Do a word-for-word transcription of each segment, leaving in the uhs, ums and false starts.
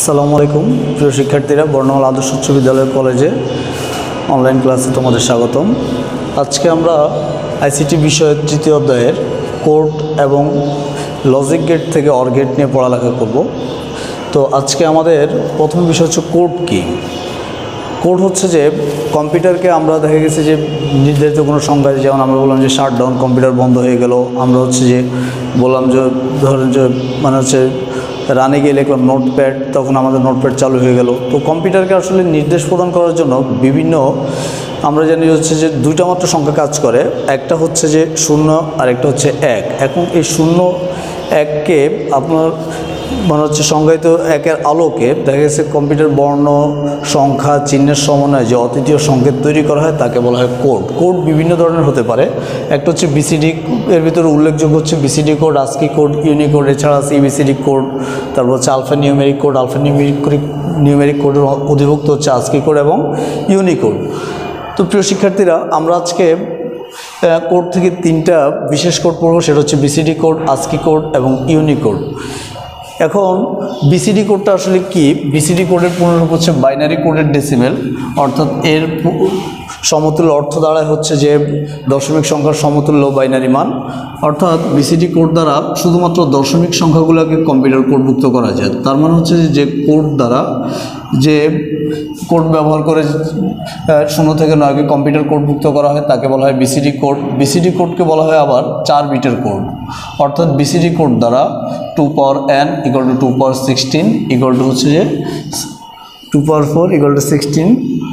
আসসালামু আলাইকুম প্রিয় শিক্ষার্থীরা, বর্ণমালা আদর্শ উচ্চ বিদ্যালয় কলেজে অনলাইন ক্লাসে তোমাদের স্বাগতম। আজকে আমরা আইসিটি বিষয়ের তৃতীয় অধ্যায়ের কোড এবং লজিক গেট থেকে অর গেট নিয়ে পড়ালেখা করব। তো আজকে আমাদের প্রথম বিষয় হচ্ছে কোড কি। কোড হচ্ছে যে কম্পিউটারকে আমরা দেখা গেছে যে নির্ধারিত কোনো সংখ্যা, যেমন আমরা বললাম যে শাট ডাউন, কম্পিউটার বন্ধ হয়ে গেল, আমরা হচ্ছে যে বললাম যে ধরেন যে মানে হচ্ছে রানে গিয়ে লিখলাম নোটপ্যাড, তখন আমাদের নোটপ্যাড চালু হয়ে গেল। তো কম্পিউটারকে আসলে নির্দেশ প্রদান করার জন্য বিভিন্ন আমরা জানি হচ্ছে যে দুইটা মাত্র সংখ্যা কাজ করে, একটা হচ্ছে যে শূন্য আর একটা হচ্ছে এক। এখন এই শূন্য এককে আপনার মানে হচ্ছে সংজ্ঞায়িত একের আলোকে দেখা গেছে কম্পিউটার বর্ণ সংখ্যা চিহ্নের সমন্বয়ে যে অদ্বিতীয় সংকেত তৈরি করা হয় তাকে বলা হয় কোড। কোড বিভিন্ন ধরনের হতে পারে। একটা হচ্ছে বিসিডি, এর ভিতরে উল্লেখযোগ্য হচ্ছে BCD code, ASCII code, Unicode, এছাড়া আছে ইবিসিডি কোড, তারপর হচ্ছে alphanumeric code. Alphanumeric numeric কোডের অধিভুক্ত হচ্ছে আস্কি কোড এবং ইউনিকোড। তো প্রিয় শিক্ষার্থীরা, আমরা আজকে কোড থেকে তিনটা বিশেষ কোড পড়ব, সেটা হচ্ছে বিসিডি কোড, আস্কি কোড এবং ইউনিকোড। এখন বিসিডি কোডটা আসলে কি? বিসিডি কোডের পূর্ণরূপ হচ্ছে বাইনারি কোডের ডেসিমেল, অর্থাৎ এর সমতুল্য অর্থ দাঁড়ায় হচ্ছে যে দশমিক সংখ্যার সমতুল্য বাইনারি মান। অর্থাৎ বিসিডি কোড দ্বারা শুধুমাত্র দশমিক সংখ্যাগুলোকে কম্পিউটার কোডভুক্ত করা যায়। তার মানে হচ্ছে যে কোড দ্বারা যে কোড ব্যবহার করে শূন্য থেকে নয়কে কম্পিউটার কোডভুক্ত করা হয় তাকে বলা হয় বিসিডি কোড। বিসিডি কোডকে বলা হয় আবার চার বিটের কোড। অর্থাৎ বিসিডি কোড দ্বারা two power n equal to two power sixteen equal to হচ্ছে যে two power four equal to sixteen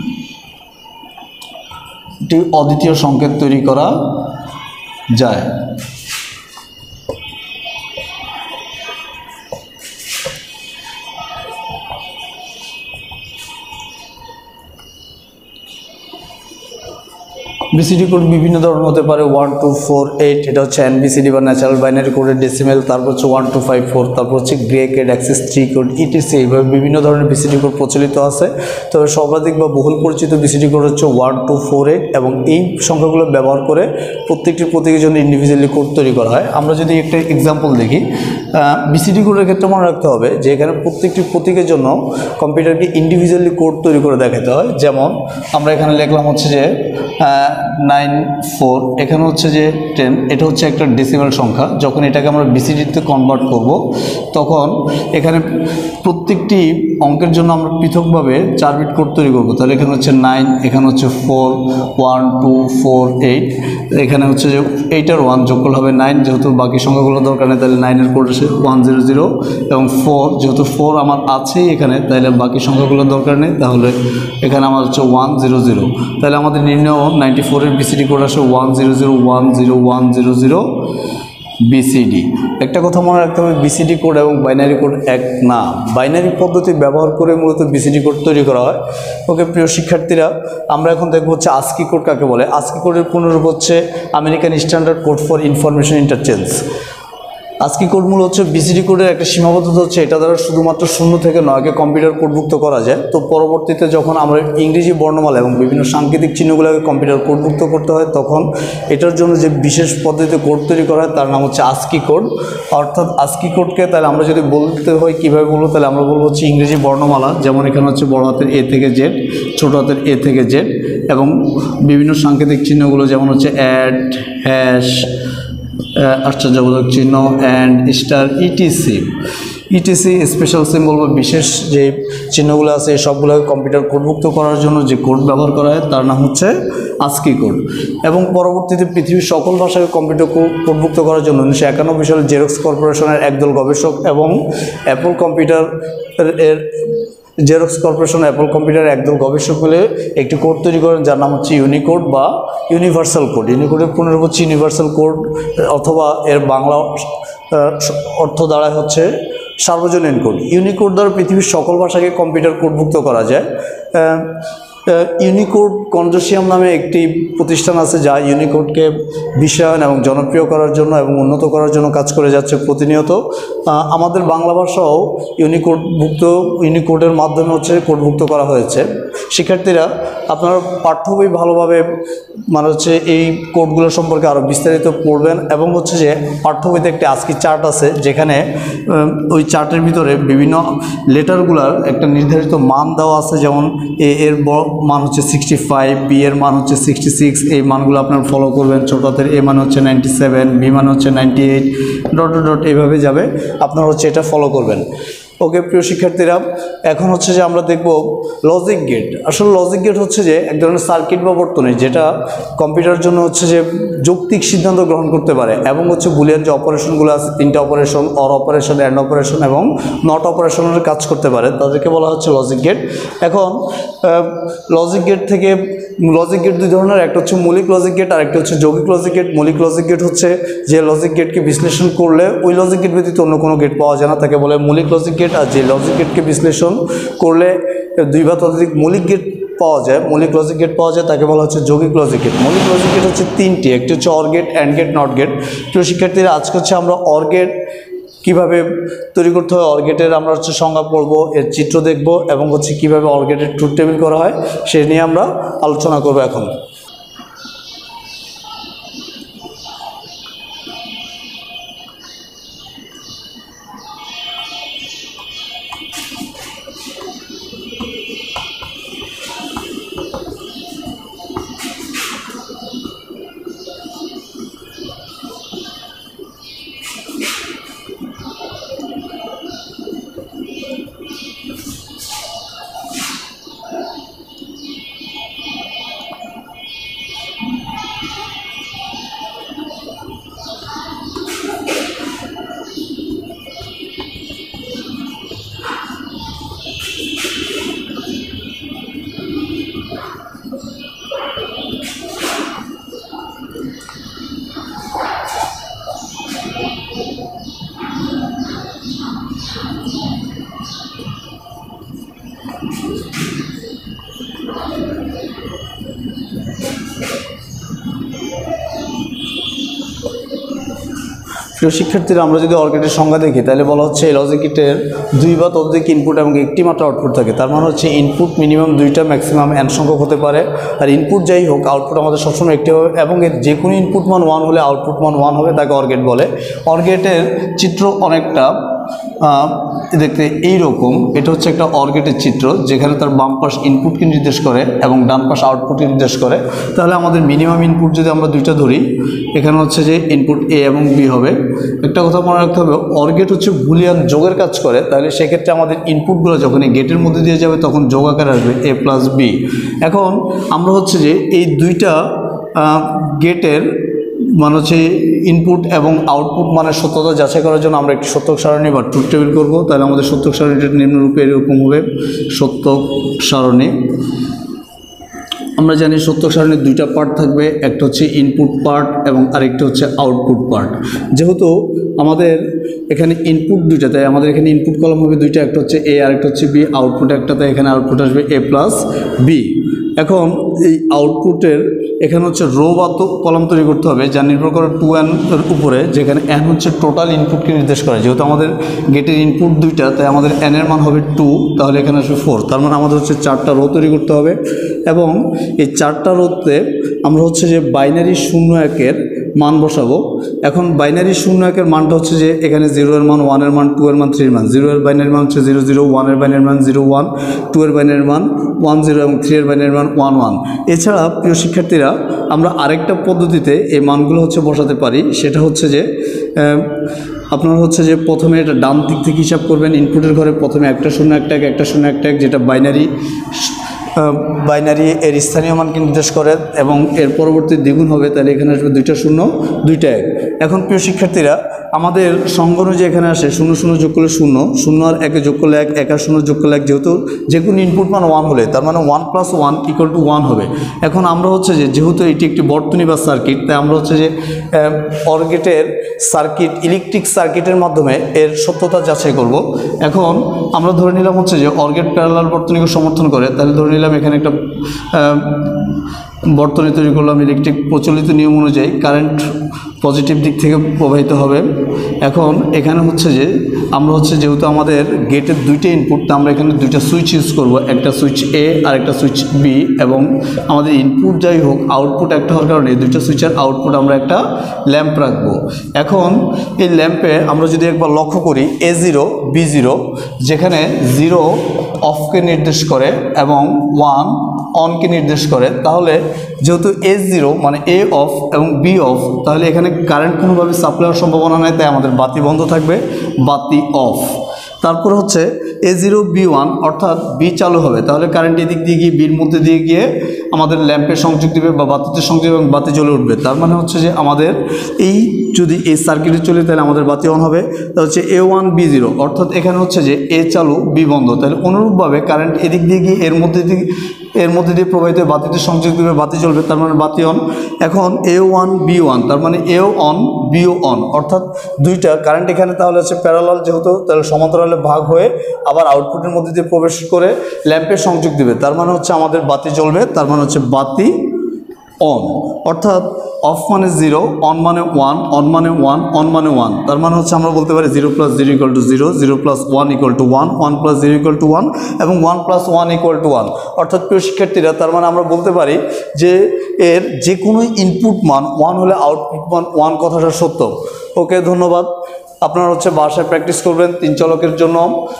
একটি অদ্বিতীয় সংকেত তৈরি করা যায়। বিসিডি কোড বিভিন্ন ধরনের হতে পারে। ওয়ান টু ফোর এইট এটা হচ্ছে এনবিসিডি বা ন্যাচারাল বাইনারি কোডের ডেসিমেল। তারপর হচ্ছে ওয়ান টু ফাইভ ফোর, তারপর হচ্ছে gray code, excess three code, etc. এইভাবে বিভিন্ন ধরনের বিসিডি কোড প্রচলিত আছে। তবে সর্বাধিক বা বহুল পরিচিত বিসিডি কোড হচ্ছে ওয়ান টু ফোর এইট এবং এই সংখ্যাগুলো ব্যবহার করে প্রত্যেকটি প্রতীকের জন্য ইন্ডিভিজুয়ালি কোড তৈরি করা হয়। আমরা যদি একটা এক্সাম্পল দেখি, বিসিডি কোডের ক্ষেত্রে মনে রাখতে হবে যে এখানে প্রত্যেকটি প্রতীকের জন্য কম্পিউটারকে ইন্ডিভিজুয়ালি কোড তৈরি করে দেখাতে হয়। যেমন আমরা এখানে লিখলাম হচ্ছে যে নাইন ফোর, এখানে হচ্ছে যে টেন, এটা হচ্ছে একটা ডেসিমাল সংখ্যা। যখন এটাকে আমরা বিসিডিতে কনভার্ট করব তখন এখানে প্রত্যেকটি অঙ্কের জন্য আমরা পৃথকভাবে চার বিট কোড তৈরি করবো। তাহলে এখানে হচ্ছে নাইন, এখানে হচ্ছে four, one two four eight, এখানে হচ্ছে যে এইট আর ওয়ান যোগ করলে হবে নাইন, যেহেতু বাকি সংখ্যাগুলো দরকার নেই তাহলে নাইনের কোড আসে ওয়ান জিরো জিরো, এবং ফোর যেহেতু ফোর আমার আছেই এখানে তাহলে বাকি সংখ্যাগুলো দরকার নেই, তাহলে এখানে আমার হচ্ছে ওয়ান জিরো জিরো। তাহলে আমাদের নির্ণয় নাইনটি ফোরের বিসিডি কোড আসে one zero zero one zero one zero zero BCD. একটা কথা মনে রাখতে হবে, বিসিডি কোড এবং বাইনারি কোড এক না। বাইনারি পদ্ধতি ব্যবহার করে মূলত বিসিডি কোড তৈরি করা হয়। ওকে প্রিয় শিক্ষার্থীরা, আমরা এখন দেখব হচ্ছে আস্কি কোড কাকে বলে। আস্কি কোডের পূর্ণরূপ হচ্ছে American standard code for information interchange. ASCII code মূল হচ্ছে বিসিডি কোডের একটা সীমাবদ্ধতা হচ্ছে এটা দ্বারা শুধুমাত্র শূন্য থেকে নয়কে কম্পিউটার কোডভুক্ত করা যায়। তো পরবর্তীতে যখন আমরা ইংরেজি বর্ণমালা এবং বিভিন্ন সাংকেতিক চিহ্নগুলোকে কম্পিউটার কোডভুক্ত করতে হয় তখন এটার জন্য যে বিশেষ পদ্ধতিতে কোড তৈরি করা হয় তার নাম হচ্ছে আস্কি কোড। অর্থাৎ আস্কি কোডকে তাহলে আমরা যদি বলতে হয় কীভাবে বলবো, তাহলে আমরা বলবো হচ্ছে ইংরেজি বর্ণমালা, যেমন এখানে হচ্ছে বড় হাতের এ থেকে জেড, ছোট হাতের এ থেকে জেড, এবং বিভিন্ন সাংকেতিক চিহ্নগুলো যেমন হচ্ছে অ্যাড, হ্যাশ, আশ্চর্যবোধক চিহ্ন, and, star, etc. Etc special symbol বা বিশেষ যে চিহ্নগুলো আছে এই সবগুলোকে কম্পিউটার কোডভুক্ত করার জন্য যে কোড ব্যবহার করা হয় তার নাম হচ্ছে আস্কি কোড। এবং পরবর্তীতে পৃথিবীর সকল ভাষাকে কম্পিউটার কোডভুক্ত করার জন্য উনিশশো একানব্বই সালে জেরক্স কর্পোরেশনের একদল গবেষক এবং অ্যাপল কম্পিউটার এর জেরক্স কর্পোরেশন অ্যাপল কম্পিউটার একদল গবেষক মিলে একটি কোড তৈরি করেন যার নাম হচ্ছে ইউনিকোড বা ইউনিভার্সাল কোড। ইউনিকোডের পূর্ণরূপ হচ্ছে ইউনিভার্সাল কোড, অথবা এর বাংলা অর্থ দাঁড়ায় হচ্ছে সার্বজনীন কোড। ইউনিকোড দ্বারা পৃথিবীর সকল ভাষাকে কম্পিউটার কোডভুক্ত করা যায়। ইউনিকোড কনজোর্সিয়াম নামে একটি প্রতিষ্ঠান আছে যা ইউনিকোডকে বিশ্বায়ন এবং জনপ্রিয় করার জন্য এবং উন্নত করার জন্য কাজ করে যাচ্ছে প্রতিনিয়ত। আমাদের বাংলা ভাষাও ইউনিকোডভুক্ত ইউনিকোডের মাধ্যমে হচ্ছে কোডভুক্ত করা হয়েছে। শিক্ষার্থীরা আপনারা পাঠ্য বই ভালোভাবে মানে হচ্ছে এই কোডগুলো সম্পর্কে আরও বিস্তারিত পড়বেন এবং হচ্ছে যে পাঠ্য বইতে একটি আজকি চার্ট আছে যেখানে ওই চার্টের ভিতরে বিভিন্ন লেটারগুলার একটা নির্ধারিত মান দেওয়া আছে, যেমন এ এর মান হচ্ছে সিক্সটি ফাইভ, বি এর মান হচ্ছে সিক্সটি সিক্স, এই মানগুলো আপনারা ফলো করবেন। ছোটদের এ মান হচ্ছে নাইনটি সেভেন, বি মান হচ্ছে নাইনটি এইট, ডট ডট এইভাবে যাবে, আপনারা হচ্ছে এটা ফলো করবেন। ওকে প্রিয় শিক্ষার্থীরা, এখন হচ্ছে যে আমরা দেখব লজিক গেট। আসলে লজিক গেট হচ্ছে যে এক ধরনের সার্কিট বা বর্তনী যেটা কম্পিউটারের জন্য হচ্ছে যে যৌক্তিক সিদ্ধান্ত গ্রহণ করতে পারে এবং হচ্ছে বুলিয়ান যে অপারেশনগুলো আছে, তিনটা operation, or operation, and operation এবং নট অপারেশনের কাজ করতে পারে, তাদেরকে বলা হচ্ছে লজিক গেট। এখন লজিক গেট থেকে লজিক গেট দুই ধরনের, একটা হচ্ছে মৌলিক লজিক গেট আর একটা হচ্ছে যৌগিক লজিক গেট। মৌলিক লজিক গেট হচ্ছে যে লজিক গেটকে বিশ্লেষণ করলে ওই লজিক গেট ব্যতীত অন্য কোনো গেট পাওয়া যায় না, তাকে বলে মৌলিক লজিক গেট। আর যে লজিক গেটকে বিশ্লেষণ করলে দুই বা ততোধিক মৌলিক গেট পাওয়া যায়, মৌলিক লজিক গেট পাওয়া যায়, তাকে বলা হচ্ছে যৌগিক লজিক গেট। মৌলিক লজিক গেট হচ্ছে তিনটি, একটি হচ্ছে or gate, and gate, not gate. প্রিয় শিক্ষার্থীরা, আজকে হচ্ছে আমরা অর গেট কীভাবে তৈরি করতে হয়, অর গেটের আমরা হচ্ছে সংজ্ঞা পড়ব, এর চিত্র দেখব এবং হচ্ছে কীভাবে অর গেটের ট্রুথ টেবিল করা হয় সে নিয়ে আমরা আলোচনা করব এখন। প্রিয় শিক্ষার্থীরা, আমরা যদি অর গেটের সংজ্ঞা দেখি তাহলে বলা হচ্ছে এই লজিক গেটের দুই বা ততোধিক ইনপুট এবং একটি মাত্র আউটপুট থাকে। তার মানে হচ্ছে ইনপুট মিনিমাম দুইটা, ম্যাক্সিমাম এন সংখ্যক হতে পারে। আর ইনপুট যাই হোক, আউটপুট আমাদের সবসময় একটি হবে এবং এর যে কোনো ইনপুট মান ওয়ান হলে আউটপুট মান ওয়ান হবে, তাকে অর গেট বলে। অর গেটের চিত্র অনেকটা দেখতে এইরকম। এটা হচ্ছে একটা অর গেটের চিত্র যেখানে তার বাম পাশ ইনপুটকে নির্দেশ করে এবং ডান পাশ আউটপুটকে নির্দেশ করে। তাহলে আমাদের মিনিমাম ইনপুট যদি আমরা দুইটা ধরি, এখানে হচ্ছে যে ইনপুট এ এবং বি হবে। একটা কথা মনে রাখতে হবে, অর গেট হচ্ছে বুলিয়ান যোগের কাজ করে, তাহলে সেক্ষেত্রে আমাদের ইনপুটগুলো যখন এই গেটের মধ্যে দিয়ে যাবে তখন যোগ আকারে আসবে এ প্লাস বি। এখন আমরা হচ্ছে যে এই দুইটা গেটের মানে হচ্ছে ইনপুট এবং আউটপুট মানের সত্যতা যাচাই করার জন্য আমরা একটি সত্যক সারণী বা ট্রুথ টেবিল করবো। তাহলে আমাদের সত্যক সারণীটা নিম্নরূপে এরকম হবে। সত্যক সারণী, আমরা জানি সত্যক সারণীর দুইটা পার্ট থাকবে, একটা হচ্ছে ইনপুট পার্ট এবং আরেকটা হচ্ছে আউটপুট পার্ট। যেহেতু আমাদের এখানে ইনপুট দুইটা, তাই আমাদের এখানে ইনপুট কলাম হবে দুইটা, একটা হচ্ছে এ আর একটা হচ্ছে বি। আউটপুট একটা, তাই এখানে আউটপুট আসবে এ প্লাস বি। এখন এই আউটপুটের এখানে হচ্ছে রো বা কলাম তৈরি করতে হবে যা নির্ভর করে টু এন এর উপরে, যেখানে এন হচ্ছে টোটাল ইনপুটকে নির্দেশ করে। যেহেতু আমাদের গেটের ইনপুট দুইটা, তাই আমাদের এন এর মান হবে টু, তাহলে এখানে আসবে ফোর। তার মানে আমাদের হচ্ছে চারটা রো তৈরি করতে হবে এবং এই চারটা রোতে আমরা হচ্ছে যে বাইনারি শূন্য একের মান বসাবো। এখন বাইনারি শূন্য একের মানটা হচ্ছে যে এখানে জিরো এর মান, ওয়ানের মান, টু এর মান, থ্রির মান। জিরো এর বাইনারি মান হচ্ছে জিরো জিরো, ওয়ানের বাইনারি মান জিরো ওয়ান, টু এর বাইনারি মান ওয়ান জিরো এবং থ্রি এর বাইনারি মান ওয়ান ওয়ান। এছাড়া প্রিয় শিক্ষার্থীরা, আমরা আরেকটা পদ্ধতিতে এই মানগুলো হচ্ছে বসাতে পারি। সেটা হচ্ছে যে আপনারা হচ্ছে যে প্রথমে এটা ডান দিক থেকে হিসাব করবেন। ইনপুটের ঘরে প্রথমে একটা শূন্য একটা এক, একটা শূন্য একটা এক, যেটা বাইনারি বাইনারি এর স্থানীয় মানকে নির্দেশ করে এবং এর পরবর্তী দ্বিগুণ হবে, তাহলে এখানে আসবে দুইটা শূন্য দুইটা এক। এখন প্রিয় শিক্ষার্থীরা, আমাদের সংখ্যা অনুযায়ী এখানে আসে শূন্য শূন্য যোগ করলে শূন্য, শূন্য আর একে যোগ করলে এক, এক আর শূন্য যোগ করলে এক, যেহেতু যে কোনো ইনপুট মান ওয়ান হলে তার মানে one plus one equal to one হবে। এখন আমরা হচ্ছে যে যেহেতু এটি একটি বর্তনী বা সার্কিট, তাই আমরা হচ্ছে যে অর গেটের সার্কিট ইলেকট্রিক সার্কিটের মাধ্যমে এর সত্যতা যাচাই করব। এখন আমরা ধরে নিলাম হচ্ছে যে অর গেট প্যারালাল বর্তনীকে সমর্থন করে, তাহলে ধরে নিলাম এখানে একটা বর্তনী তৈরি করলাম। ইলেকট্রিক প্রচলিত নিয়ম অনুযায়ী কারেন্ট পজিটিভ দিক থেকে প্রবাহিত হবে। এখন এখানে হচ্ছে যে আমরা হচ্ছে যেহেতু আমাদের গেটের দুইটা ইনপুট, তা আমরা এখানে দুইটা সুইচ ইউজ করব, একটা সুইচ এ আর একটা সুইচ বি, এবং আমাদের ইনপুট যাই হোক আউটপুট একটা হওয়ার কারণে এই দুইটা সুইচের আউটপুট আমরা একটা ল্যাম্প রাখবো। এখন এই ল্যাম্পে আমরা যদি একবার লক্ষ্য করি এ জিরো বি জিরো, যেখানে জিরো অফকে নির্দেশ করে এবং ওয়ান অনকে নির্দেশ করে, তাহলে যেহেতু এ জিরো মানে এ অফ এবং বি অফ, তাহলে এখানে কারেন্ট কোনোভাবে সাপ্লাই হওয়ার সম্ভাবনা নেই, তাই আমাদের বাতি বন্ধ থাকবে, বাতি অফ। তারপর হচ্ছে এ জিরো বি ওয়ান, অর্থাৎ বি চালু হবে, তাহলে কারেন্ট এদিক দিয়ে গিয়ে বির মধ্যে দিয়ে গিয়ে আমাদের ল্যাম্পের সংযোগ দিবে বা বাতিতে সংযোগ এবং বাতি জ্বলে উঠবে। তার মানে হচ্ছে যে আমাদের এই যদি এই সার্কিটে চলে তাহলে আমাদের বাতি অন হবে। তা হচ্ছে এ ওয়ান বি জিরো, অর্থাৎ এখানে হচ্ছে যে এ চালু বি বন্ধ, তাহলে অনুরূপভাবে কারেন্ট এদিক দিয়ে গিয়ে এর মধ্যে দিয়ে এর মধ্যে দিয়ে প্রবাহিত বাতিতে সংযোগ দিবে, বাতি জ্বলবে, তার মানে বাতি অন। এখন এ ওয়ান বি ওয়ান, তার মানে এও অন বিও অন, অর্থাৎ দুইটা কারেন্ট এখানে তাহলে হচ্ছে প্যারালাল, যেহেতু তাহলে সমান্তরালে ভাগ হয়ে আবার আউটপুটের মধ্যে দিয়ে প্রবেশ করে ল্যাম্পের সংযোগ দিবে, তার মানে হচ্ছে আমাদের বাতি জ্বলবে, তার মানে হচ্ছে বাতি অন। অর্থাৎ অফ মানে জিরো, অন মানে ওয়ান, অন মানে ওয়ান, অন মানে ওয়ান, তার মানে হচ্ছে আমরা বলতে পারি zero plus zero equal to zero, zero plus one equal to one, one plus zero equal to one এবং one plus one equal to one. অর্থাৎ প্রিয় শিক্ষার্থীরা, তার মানে আমরা বলতে পারি যে এর যে কোনো ইনপুট মান ওয়ান হলে আউটপুট মান ওয়ান, কথাটা সত্য। ওকে, ধন্যবাদ। আপনারা হচ্ছে বাসায় প্র্যাকটিস করবেন, তিন চলকের জন্য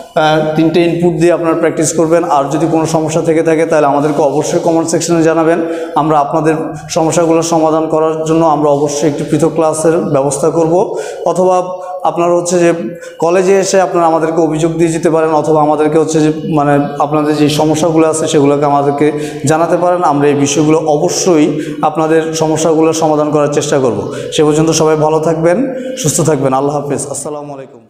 তিনটে ইনপুট দিয়ে আপনারা প্র্যাকটিস করবেন। আর যদি কোনো সমস্যা থেকে থাকে তাহলে আমাদেরকে অবশ্যই কমেন্ট সেকশনে জানাবেন, আমরা আপনাদের সমস্যাগুলো সমাধান করার জন্য আমরা অবশ্যই একটি পৃথক ক্লাসের ব্যবস্থা করব। অথবা আপনারা হচ্ছে যে কলেজে এসে আপনারা আমাদেরকে অভিযোগ দিয়ে যেতে পারেন, অথবা আমাদেরকে হচ্ছে যে মানে আপনাদের যে সমস্যাগুলো আছে সেগুলোকে আমাদেরকে জানাতে পারেন। আমরা এই বিষয়গুলো অবশ্যই আপনাদের সমস্যাগুলো সমাধান করার চেষ্টা করব। সে পর্যন্ত সবাই ভালো থাকবেন, সুস্থ থাকবেন। আল্লাহ হাফেজ। আসসালামু আলাইকুম।